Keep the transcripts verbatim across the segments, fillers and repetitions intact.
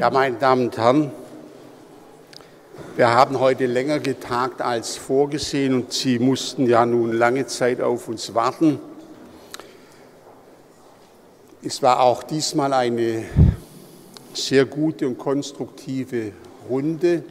Ja, meine Damen und Herren, wir haben heute länger getagt als vorgesehen und Sie mussten ja nun lange Zeit auf uns warten. Es war auch diesmal eine sehr gute und konstruktive Runde.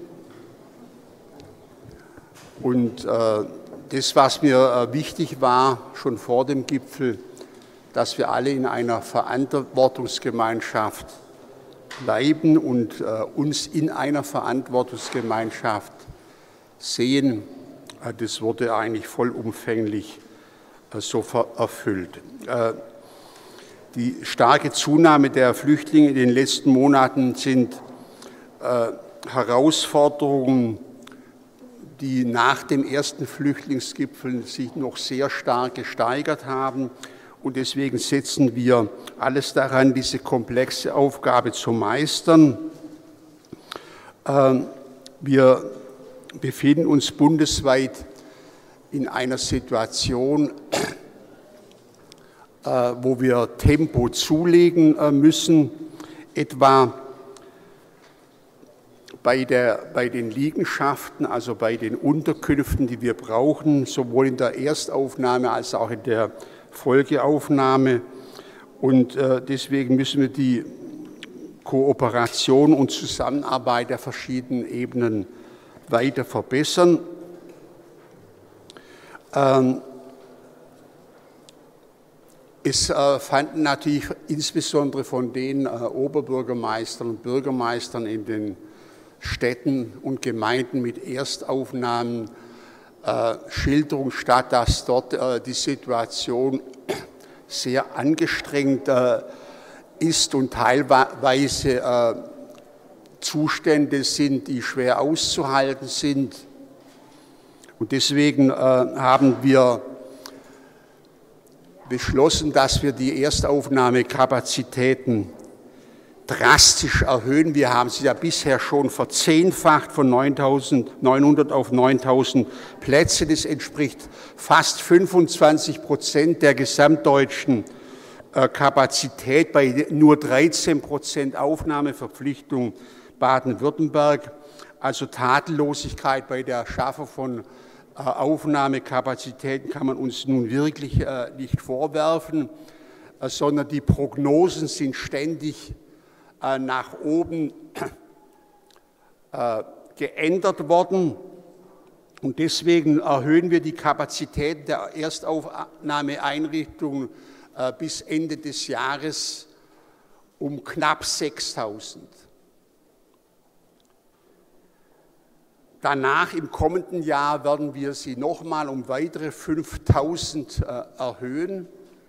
Und äh, das, was mir äh, wichtig war, schon vor dem Gipfel, dass wir alle in einer Verantwortungsgemeinschaft bleiben und äh, uns in einer Verantwortungsgemeinschaft sehen, äh, das wurde eigentlich vollumfänglich äh, so erfüllt. Äh, die starke Zunahme der Flüchtlinge in den letzten Monaten sind äh, Herausforderungen, die nach dem ersten Flüchtlingsgipfel sich noch sehr stark gesteigert haben. Und deswegen setzen wir alles daran, diese komplexe Aufgabe zu meistern. Wir befinden uns bundesweit in einer Situation, wo wir Tempo zulegen müssen, etwa bei, der, bei den Liegenschaften, also bei den Unterkünften, die wir brauchen, sowohl in der Erstaufnahme als auch in der Folgeaufnahme. Und äh, deswegen müssen wir die Kooperation und Zusammenarbeit der verschiedenen Ebenen weiter verbessern. Ähm, es äh, fanden natürlich insbesondere von den äh, Oberbürgermeistern und Bürgermeistern in den Städten und Gemeinden mit Erstaufnahmen Äh, Schilderung statt, dass dort äh, die Situation sehr angestrengt äh, ist und teilweise äh, Zustände sind, die schwer auszuhalten sind. Und deswegen äh, haben wir beschlossen, dass wir die Erstaufnahmekapazitäten drastisch erhöhen. Wir haben sie ja bisher schon verzehnfacht von neuntausendneunhundert auf neuntausend Plätze. Das entspricht fast fünfundzwanzig Prozent der gesamtdeutschen Kapazität bei nur dreizehn Prozent Aufnahmeverpflichtung Baden-Württemberg. Also Tadellosigkeit bei der Schaffung von Aufnahmekapazitäten kann man uns nun wirklich nicht vorwerfen, sondern die Prognosen sind ständig nach oben äh, geändert worden. Und deswegen erhöhen wir die Kapazität der Erstaufnahmeeinrichtungen äh, bis Ende des Jahres um knapp sechstausend. Danach im kommenden Jahr werden wir sie nochmal um weitere fünftausend äh, erhöhen,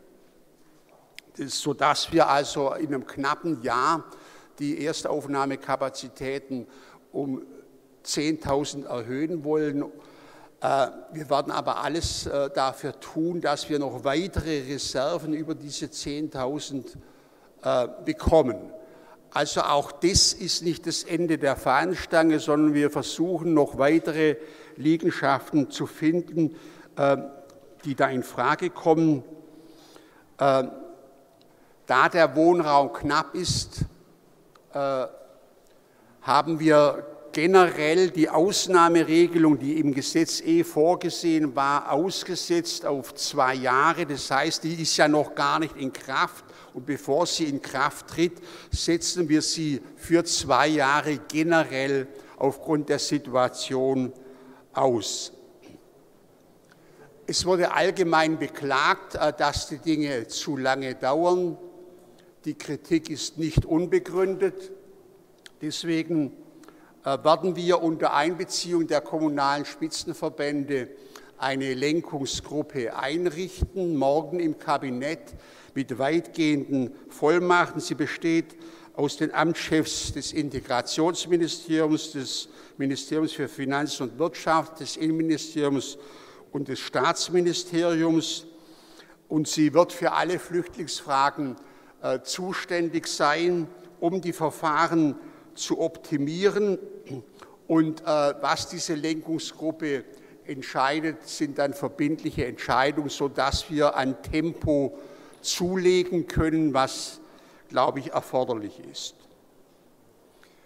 sodass wir also in einem knappen Jahr die Erstaufnahmekapazitäten um zehntausend erhöhen wollen. Wir werden aber alles dafür tun, dass wir noch weitere Reserven über diese zehntausend bekommen. Also auch das ist nicht das Ende der Fahnenstange, sondern wir versuchen noch weitere Liegenschaften zu finden, die da in Frage kommen. Da der Wohnraum knapp ist, äh, haben wir generell die Ausnahmeregelung, die im Gesetz eh vorgesehen war, ausgesetzt auf zwei Jahre. Das heißt, die ist ja noch gar nicht in Kraft. Und bevor sie in Kraft tritt, setzen wir sie für zwei Jahre generell aufgrund der Situation aus. Es wurde allgemein beklagt, dass die Dinge zu lange dauern. Die Kritik ist nicht unbegründet. Deswegen werden wir unter Einbeziehung der kommunalen Spitzenverbände eine Lenkungsgruppe einrichten, morgen im Kabinett mit weitgehenden Vollmachten. Sie besteht aus den Amtschefs des Integrationsministeriums, des Ministeriums für Finanzen und Wirtschaft, des Innenministeriums und des Staatsministeriums. Und sie wird für alle Flüchtlingsfragen äh, zuständig sein, um die Verfahren zu optimieren. Und äh, was diese Lenkungsgruppe entscheidet, sind dann verbindliche Entscheidungen, sodass wir an Tempo zulegen können, was, glaube ich, erforderlich ist.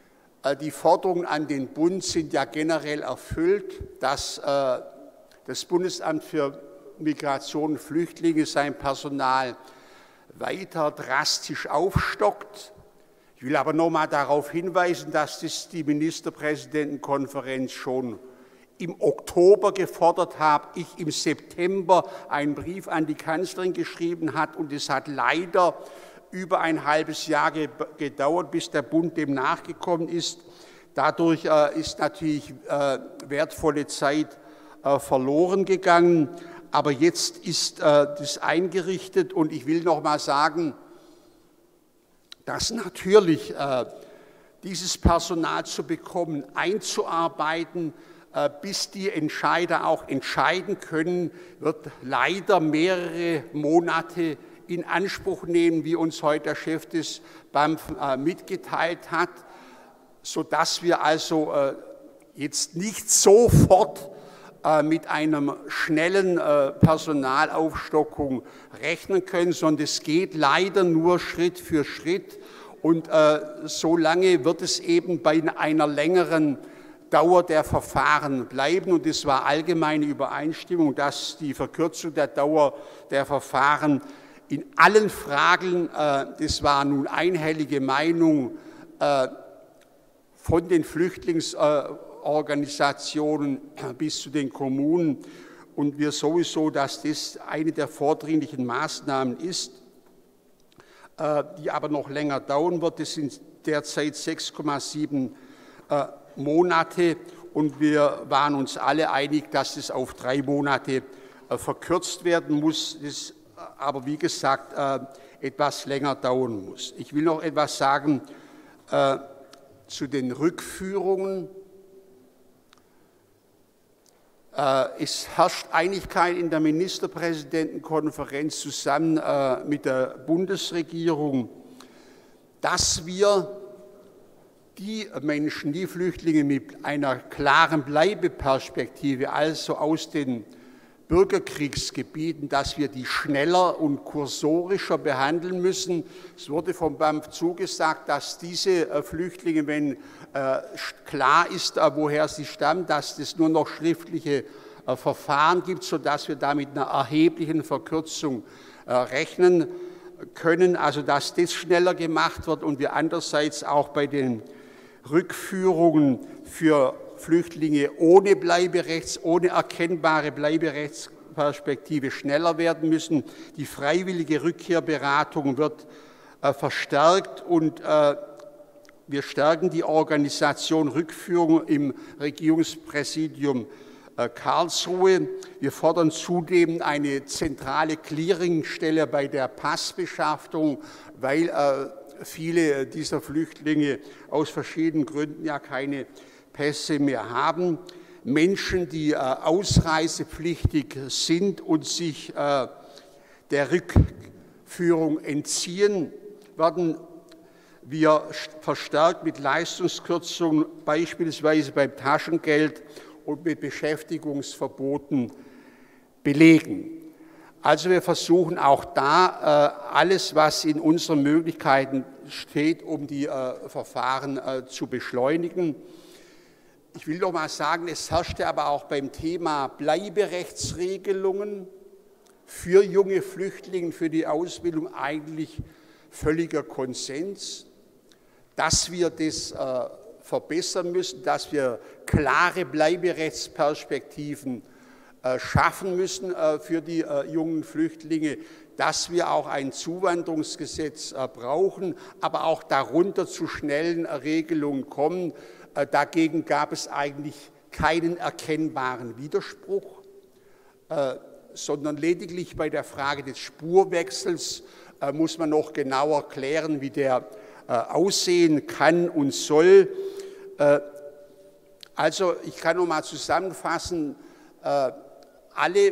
Die Forderungen an den Bund sind ja generell erfüllt, dass das Bundesamt für Migration und Flüchtlinge sein Personal weiter drastisch aufstockt. Ich will aber noch mal darauf hinweisen, dass das die Ministerpräsidentenkonferenz schon im Oktober gefordert hat, ich im September einen Brief an die Kanzlerin geschrieben hat und es hat leider über ein halbes Jahr gedauert, bis der Bund dem nachgekommen ist. Dadurch äh, ist natürlich äh, wertvolle Zeit äh, verloren gegangen, aber jetzt ist äh, das eingerichtet und ich will noch mal sagen, dass natürlich äh, dieses Personal zu bekommen, einzuarbeiten, äh, bis die Entscheider auch entscheiden können, wird leider mehrere Monate in Anspruch nehmen, wie uns heute der Chef des B A M F äh, mitgeteilt hat, sodass wir also äh, jetzt nicht sofort äh, mit einer schnellen äh, Personalaufstockung rechnen können, sondern es geht leider nur Schritt für Schritt und äh, so lange wird es eben bei einer längeren Dauer der Verfahren bleiben und es war allgemeine Übereinstimmung, dass die Verkürzung der Dauer der Verfahren in allen Fragen, äh, das war nun einhellige Meinung äh, von den Flüchtlingsorganisationen äh, bis zu den Kommunen und wir sowieso, dass das eine der vordringlichen Maßnahmen ist, äh, die aber noch länger dauern wird. Das sind derzeit sechs Komma sieben äh, Monate und wir waren uns alle einig, dass es auf drei Monate äh, verkürzt werden muss. Das aber wie gesagt äh, etwas länger dauern muss. Ich will noch etwas sagen äh, zu den Rückführungen. Äh, es herrscht Einigkeit in der Ministerpräsidentenkonferenz zusammen äh, mit der Bundesregierung, dass wir die Menschen, die Flüchtlinge mit einer klaren Bleibeperspektive, also aus den Bürgerkriegsgebieten, dass wir die schneller und kursorischer behandeln müssen. Es wurde vom B A M F zugesagt, dass diese äh, Flüchtlinge, wenn äh, klar ist, äh, woher sie stammen, dass es nur noch schriftliche äh, Verfahren gibt, sodass wir da mit einer erheblichen Verkürzung äh, rechnen können, also dass das schneller gemacht wird und wir andererseits auch bei den Rückführungen für Flüchtlinge ohne Bleiberechts, ohne erkennbare Bleiberechtsperspektive schneller werden müssen. Die freiwillige Rückkehrberatung wird äh, verstärkt und äh, wir stärken die Organisation Rückführung im Regierungspräsidium äh, Karlsruhe. Wir fordern zudem eine zentrale Clearingstelle bei der Passbeschaffung, weil äh, viele dieser Flüchtlinge aus verschiedenen Gründen ja keine Pässe mehr haben. Menschen, die äh, ausreisepflichtig sind und sich äh, der Rückführung entziehen, werden wir verstärkt mit Leistungskürzungen, beispielsweise beim Taschengeld und mit Beschäftigungsverboten belegen. Also wir versuchen auch da äh, alles, was in unseren Möglichkeiten steht, um die äh, Verfahren äh, zu beschleunigen. Ich will noch mal sagen, es herrschte aber auch beim Thema Bleiberechtsregelungen für junge Flüchtlinge, für die Ausbildung eigentlich völliger Konsens, dass wir das äh, verbessern müssen, dass wir klare Bleiberechtsperspektiven äh, schaffen müssen äh, für die äh, jungen Flüchtlinge, dass wir auch ein Zuwanderungsgesetz äh, brauchen, aber auch darunter zu schnellen äh, Regelungen kommen. Dagegen gab es eigentlich keinen erkennbaren Widerspruch, äh, sondern lediglich bei der Frage des Spurwechsels äh, muss man noch genauer klären, wie der äh, aussehen kann und soll. Äh, also ich kann noch mal zusammenfassen, äh, alle,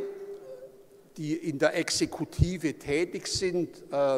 die in der Exekutive tätig sind, äh,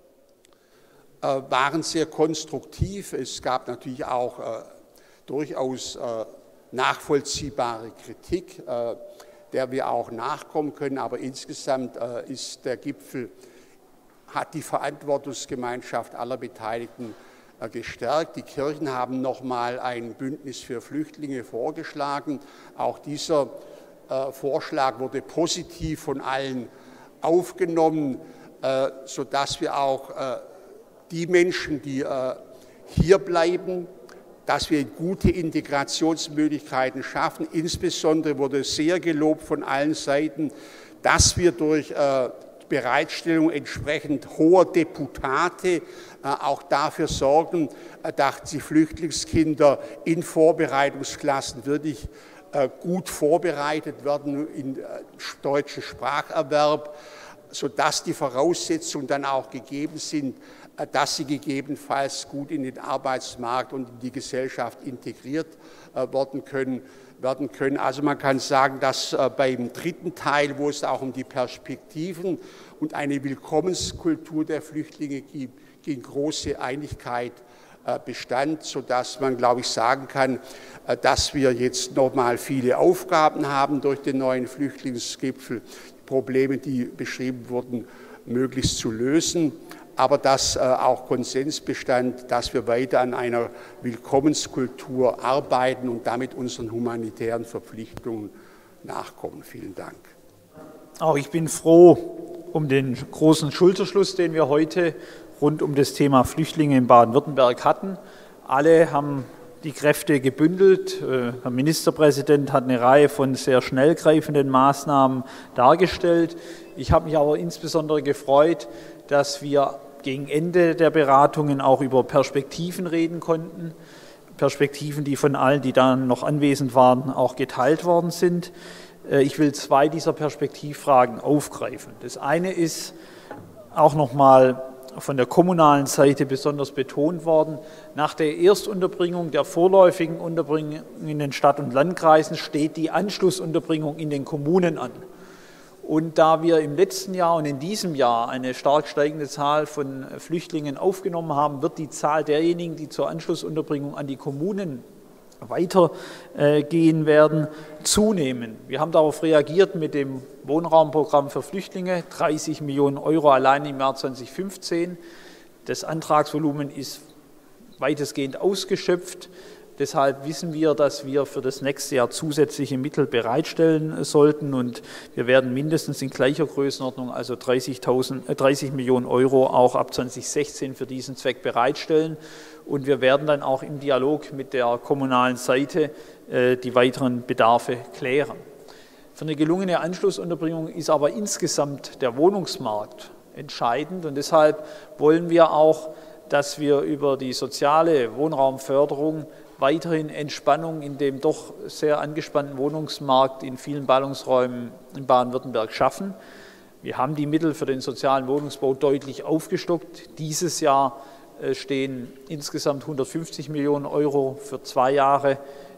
waren sehr konstruktiv. Es gab natürlich auch äh, durchaus äh, nachvollziehbare Kritik, äh, der wir auch nachkommen können, aber insgesamt äh, ist der Gipfel, hat die Verantwortungsgemeinschaft aller Beteiligten gestärkt. Die Kirchen haben nochmal ein Bündnis für Flüchtlinge vorgeschlagen. Auch dieser äh, Vorschlag wurde positiv von allen aufgenommen, äh, sodass wir auch äh, die Menschen, die äh, hier bleiben, dass wir gute Integrationsmöglichkeiten schaffen. Insbesondere wurde sehr gelobt von allen Seiten, dass wir durch äh, Bereitstellung entsprechend hoher Deputate äh, auch dafür sorgen, äh, dass die Flüchtlingskinder in Vorbereitungsklassen wirklich äh, gut vorbereitet werden in äh, deutschen Spracherwerb, sodass die Voraussetzungen dann auch gegeben sind, äh, dass sie gegebenenfalls gut in den Arbeitsmarkt und in die Gesellschaft integriert äh, werden können. werden können. Also man kann sagen, dass äh, beim dritten Teil, wo es auch um die Perspektiven und eine Willkommenskultur der Flüchtlinge gibt, ging große Einigkeit äh, bestand, sodass man, glaube ich, sagen kann, äh, dass wir jetzt nochmal viele Aufgaben haben durch den neuen Flüchtlingsgipfel, die Probleme, die beschrieben wurden, möglichst zu lösen. Aber dass äh, auch Konsens bestand, dass wir weiter an einer Willkommenskultur arbeiten und damit unseren humanitären Verpflichtungen nachkommen. Vielen Dank. Auch ich bin froh um den großen Schulterschluss, den wir heute rund um das Thema Flüchtlinge in Baden-Württemberg hatten. Alle haben die Kräfte gebündelt. Der Ministerpräsident hat eine Reihe von sehr schnell greifenden Maßnahmen dargestellt. Ich habe mich aber insbesondere gefreut, dass wir gegen Ende der Beratungen auch über Perspektiven reden konnten. Perspektiven, die von allen, die da noch anwesend waren, auch geteilt worden sind. Ich will zwei dieser Perspektivfragen aufgreifen. Das eine ist auch nochmal von der kommunalen Seite besonders betont worden. Nach der Erstunterbringung, der vorläufigen Unterbringung in den Stadt- und Landkreisen steht die Anschlussunterbringung in den Kommunen an. Und da wir im letzten Jahr und in diesem Jahr eine stark steigende Zahl von Flüchtlingen aufgenommen haben, wird die Zahl derjenigen, die zur Anschlussunterbringung an die Kommunen weitergehen werden, zunehmen. Wir haben darauf reagiert mit dem Wohnraumprogramm für Flüchtlinge, dreißig Millionen Euro allein im Jahr zweitausendfünfzehn. Das Antragsvolumen ist weitestgehend ausgeschöpft. Deshalb wissen wir, dass wir für das nächste Jahr zusätzliche Mittel bereitstellen sollten und wir werden mindestens in gleicher Größenordnung, also dreißig Millionen Euro, auch ab zweitausendsechzehn für diesen Zweck bereitstellen. Und wir werden dann auch im Dialog mit der kommunalen Seite äh, die weiteren Bedarfe klären. Für eine gelungene Anschlussunterbringung ist aber insgesamt der Wohnungsmarkt entscheidend und deshalb wollen wir auch, dass wir über die soziale Wohnraumförderung weiterhin Entspannung in dem doch sehr angespannten Wohnungsmarkt in vielen Ballungsräumen in Baden-Württemberg schaffen. Wir haben die Mittel für den sozialen Wohnungsbau deutlich aufgestockt. Dieses Jahr stehen insgesamt hundertfünfzig Millionen Euro für zwei Jahre.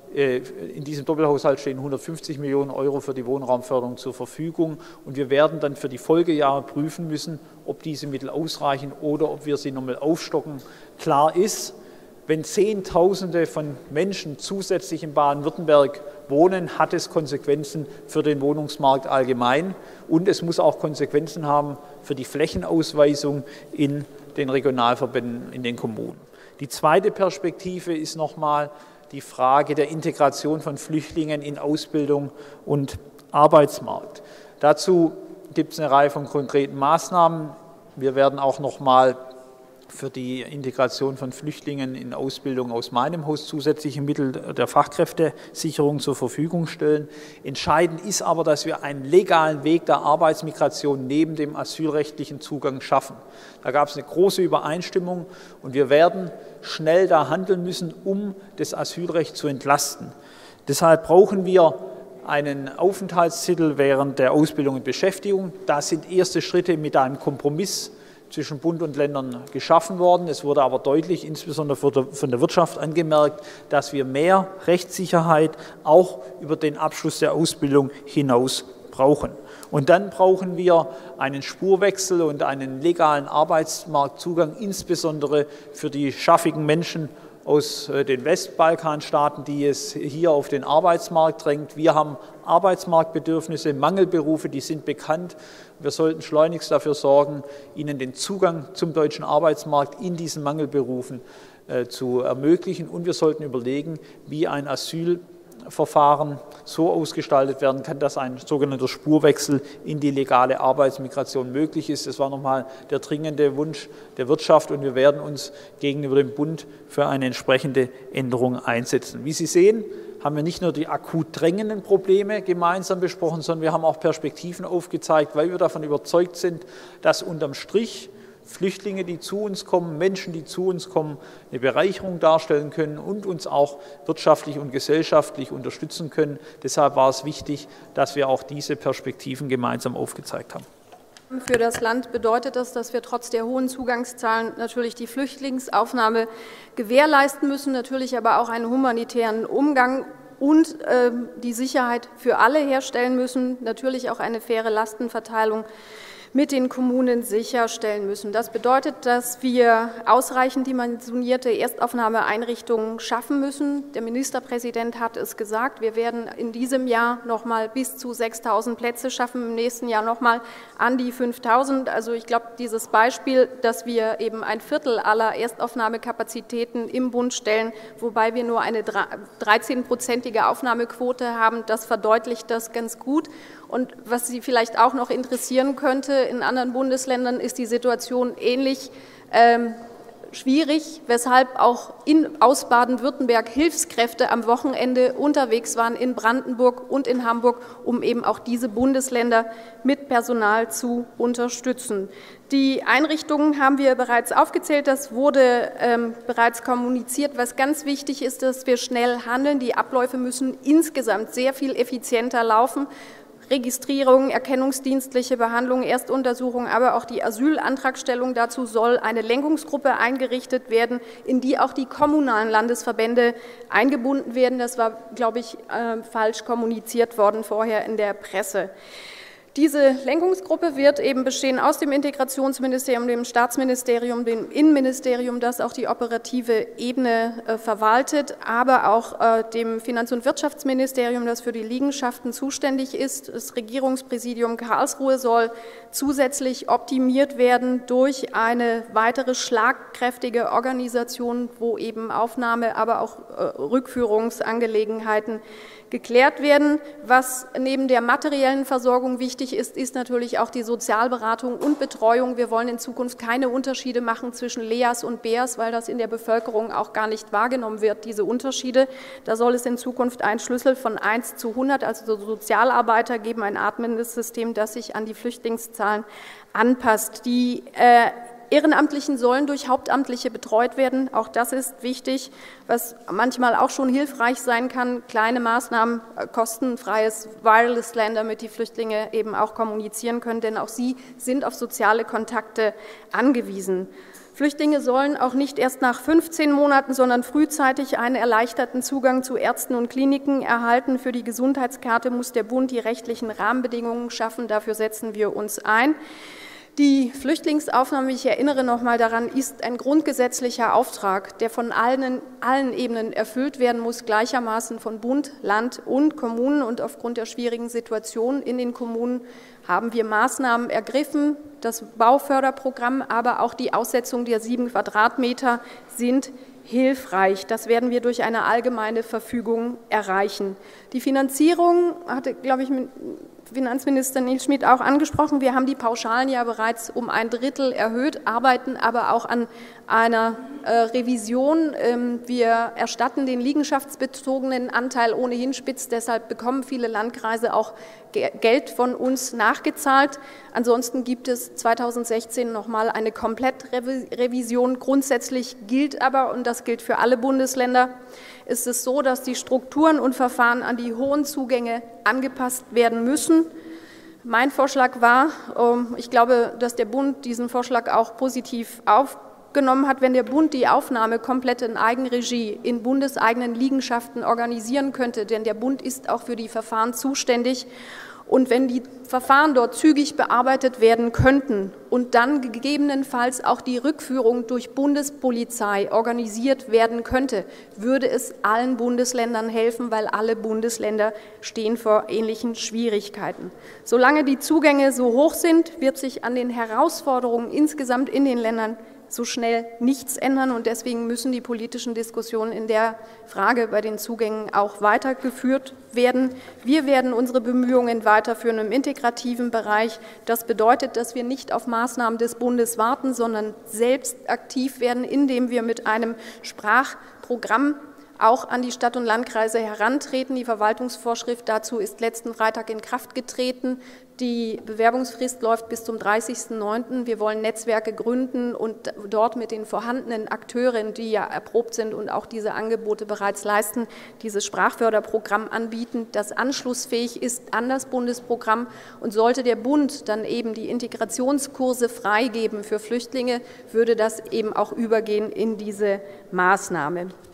In diesem Doppelhaushalt stehen hundertfünfzig Millionen Euro für die Wohnraumförderung zur Verfügung. Und wir werden dann für die Folgejahre prüfen müssen, ob diese Mittel ausreichen oder ob wir sie nochmal aufstocken. Klar ist, wenn Zehntausende von Menschen zusätzlich in Baden-Württemberg wohnen, hat es Konsequenzen für den Wohnungsmarkt allgemein und es muss auch Konsequenzen haben für die Flächenausweisung in den Regionalverbänden in den Kommunen. Die zweite Perspektive ist nochmal die Frage der Integration von Flüchtlingen in Ausbildung und Arbeitsmarkt. Dazu gibt es eine Reihe von konkreten Maßnahmen. Wir werden auch nochmal für die Integration von Flüchtlingen in Ausbildung aus meinem Haus zusätzliche Mittel der Fachkräftesicherung zur Verfügung stellen. Entscheidend ist aber, dass wir einen legalen Weg der Arbeitsmigration neben dem asylrechtlichen Zugang schaffen. Da gab es eine große Übereinstimmung und wir werden schnell da handeln müssen, um das Asylrecht zu entlasten. Deshalb brauchen wir einen Aufenthaltstitel während der Ausbildung und Beschäftigung. Da sind erste Schritte mit einem Kompromiss zwischen Bund und Ländern geschaffen worden. Es wurde aber deutlich, insbesondere von der Wirtschaft, angemerkt, dass wir mehr Rechtssicherheit auch über den Abschluss der Ausbildung hinaus brauchen. Und dann brauchen wir einen Spurwechsel und einen legalen Arbeitsmarktzugang, insbesondere für die schaffigen Menschen aus den Westbalkanstaaten, die es hier auf den Arbeitsmarkt drängt. Wir haben Arbeitsmarktbedürfnisse, Mangelberufe, die sind bekannt. Wir sollten schleunigst dafür sorgen, ihnen den Zugang zum deutschen Arbeitsmarkt in diesen Mangelberufen äh, zu ermöglichen. Und wir sollten überlegen, wie ein Asylverfahren so ausgestaltet werden kann, dass ein sogenannter Spurwechsel in die legale Arbeitsmigration möglich ist. Das war nochmal der dringende Wunsch der Wirtschaft und wir werden uns gegenüber dem Bund für eine entsprechende Änderung einsetzen. Wie Sie sehen, haben wir nicht nur die akut drängenden Probleme gemeinsam besprochen, sondern wir haben auch Perspektiven aufgezeigt, weil wir davon überzeugt sind, dass unterm Strich Flüchtlinge, die zu uns kommen, Menschen, die zu uns kommen, eine Bereicherung darstellen können und uns auch wirtschaftlich und gesellschaftlich unterstützen können. Deshalb war es wichtig, dass wir auch diese Perspektiven gemeinsam aufgezeigt haben. Für das Land bedeutet das, dass wir trotz der hohen Zugangszahlen natürlich die Flüchtlingsaufnahme gewährleisten müssen, natürlich aber auch einen humanitären Umgang und äh, die Sicherheit für alle herstellen müssen, natürlich auch eine faire Lastenverteilung mit den Kommunen sicherstellen müssen. Das bedeutet, dass wir ausreichend dimensionierte Erstaufnahmeeinrichtungen schaffen müssen. Der Ministerpräsident hat es gesagt, wir werden in diesem Jahr noch mal bis zu sechstausend Plätze schaffen, im nächsten Jahr noch mal an die fünftausend. Also ich glaube, dieses Beispiel, dass wir eben ein Viertel aller Erstaufnahmekapazitäten im Bund stellen, wobei wir nur eine dreizehnprozentige Aufnahmequote haben, das verdeutlicht das ganz gut. Und was Sie vielleicht auch noch interessieren könnte, in anderen Bundesländern ist die Situation ähnlich ähm, schwierig, weshalb auch in, aus Baden-Württemberg Hilfskräfte am Wochenende unterwegs waren in Brandenburg und in Hamburg, um eben auch diese Bundesländer mit Personal zu unterstützen. Die Einrichtungen haben wir bereits aufgezählt, das wurde ähm, bereits kommuniziert. Was ganz wichtig ist, dass wir schnell handeln. Die Abläufe müssen insgesamt sehr viel effizienter laufen. Registrierung, erkennungsdienstliche Behandlung, Erstuntersuchung, aber auch die Asylantragstellung. Dazu soll eine Lenkungsgruppe eingerichtet werden, in die auch die kommunalen Landesverbände eingebunden werden. Das war, glaube ich, äh, falsch kommuniziert worden vorher in der Presse. Diese Lenkungsgruppe wird eben bestehen aus dem Integrationsministerium, dem Staatsministerium, dem Innenministerium, das auch die operative Ebene äh, verwaltet, aber auch äh, dem Finanz- und Wirtschaftsministerium, das für die Liegenschaften zuständig ist. Das Regierungspräsidium Karlsruhe soll zusätzlich optimiert werden durch eine weitere schlagkräftige Organisation, wo eben Aufnahme, aber auch äh, Rückführungsangelegenheiten geklärt werden. Was neben der materiellen Versorgung wichtig ist, ist natürlich auch die Sozialberatung und Betreuung. Wir wollen in Zukunft keine Unterschiede machen zwischen L E A S und B E A S, weil das in der Bevölkerung auch gar nicht wahrgenommen wird, diese Unterschiede. Da soll es in Zukunft einen Schlüssel von eins zu hundert, also Sozialarbeiter geben, ein atmendes System, das sich an die Flüchtlingszahlen anpasst. Die äh, Ehrenamtlichen sollen durch Hauptamtliche betreut werden. Auch das ist wichtig, was manchmal auch schon hilfreich sein kann. Kleine Maßnahmen, kostenfreies Wireless LAN, damit die Flüchtlinge eben auch kommunizieren können, denn auch sie sind auf soziale Kontakte angewiesen. Flüchtlinge sollen auch nicht erst nach fünfzehn Monaten, sondern frühzeitig einen erleichterten Zugang zu Ärzten und Kliniken erhalten. Für die Gesundheitskarte muss der Bund die rechtlichen Rahmenbedingungen schaffen. Dafür setzen wir uns ein. Die Flüchtlingsaufnahme, ich erinnere noch mal daran, ist ein grundgesetzlicher Auftrag, der von allen, allen Ebenen erfüllt werden muss, gleichermaßen von Bund, Land und Kommunen. Und aufgrund der schwierigen Situation in den Kommunen haben wir Maßnahmen ergriffen. Das Bauförderprogramm, aber auch die Aussetzung der sieben Quadratmeter sind hilfreich. Das werden wir durch eine allgemeine Verfügung erreichen. Die Finanzierung hatte, glaube ich, mit Finanzminister Nils Schmidt auch angesprochen. Wir haben die Pauschalen ja bereits um ein Drittel erhöht, arbeiten aber auch an einer äh, Revision. Ähm, wir erstatten den liegenschaftsbezogenen Anteil ohnehin spitz, deshalb bekommen viele Landkreise auch Ge Geld von uns nachgezahlt. Ansonsten gibt es zweitausendsechzehn noch mal eine Komplettrevision. Grundsätzlich gilt aber, und das gilt für alle Bundesländer, ist es so, dass die Strukturen und Verfahren an die hohen Zugänge angepasst werden müssen. Mein Vorschlag war, ich glaube, dass der Bund diesen Vorschlag auch positiv aufgenommen hat, wenn der Bund die Aufnahme komplett in Eigenregie in bundeseigenen Liegenschaften organisieren könnte, denn der Bund ist auch für die Verfahren zuständig. Und wenn die Verfahren dort zügig bearbeitet werden könnten und dann gegebenenfalls auch die Rückführung durch Bundespolizei organisiert werden könnte, würde es allen Bundesländern helfen, weil alle Bundesländer stehen vor ähnlichen Schwierigkeiten. Solange die Zugänge so hoch sind, wird sich an den Herausforderungen insgesamt in den Ländern so schnell nichts ändern und deswegen müssen die politischen Diskussionen in der Frage bei den Zugängen auch weitergeführt werden. Wir werden unsere Bemühungen weiterführen im integrativen Bereich. Das bedeutet, dass wir nicht auf Maßnahmen des Bundes warten, sondern selbst aktiv werden, indem wir mit einem Sprachprogramm auch an die Stadt- und Landkreise herantreten. Die Verwaltungsvorschrift dazu ist letzten Freitag in Kraft getreten. Die Bewerbungsfrist läuft bis zum dreißigsten neunten Wir wollen Netzwerke gründen und dort mit den vorhandenen Akteuren, die ja erprobt sind und auch diese Angebote bereits leisten, dieses Sprachförderprogramm anbieten, das anschlussfähig ist an das Bundesprogramm. Und sollte der Bund dann eben die Integrationskurse freigeben für Flüchtlinge, würde das eben auch übergehen in diese Maßnahme.